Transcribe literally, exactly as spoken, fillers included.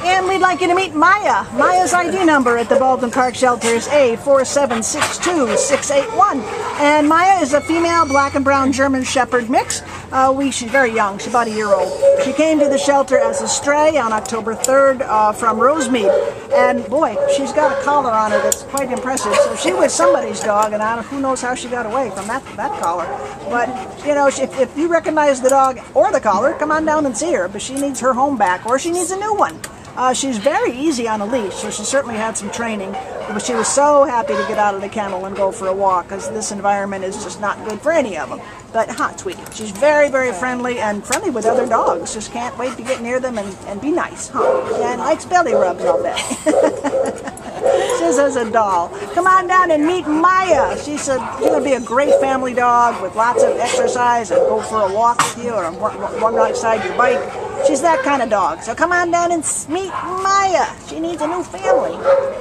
And we'd like you to meet Maya. Maya's I D number at the Baldwin Park Shelter is A four seven six two six eight one. And Maya is a female black and brown German Shepherd mix. Uh, we, she's very young, she's about a year old. She came to the shelter as a stray on October third uh, from Rosemead. And boy, she's got a collar on her that's quite impressive. So she was somebody's dog, and I don't, who knows how she got away from that, that collar. But, you know, if, if you recognize the dog or the collar, come on down and see her. But she needs her home back, or she needs a new one. Uh, she's very easy on a leash, so she certainly had some training. But she was so happy to get out of the kennel and go for a walk, because this environment is just not good for any of them. But, huh, sweetie, she's very, very friendly and friendly with other dogs. Just can't wait to get near them and, and be nice, huh? And likes belly rubs, I'll bet. She's as a doll. Come on down and meet Maya. She's, a, she's going to be a great family dog with lots of exercise and go for a walk with you or run right beside your bike. She's that kind of dog. So come on down and meet Maya. She needs a new family.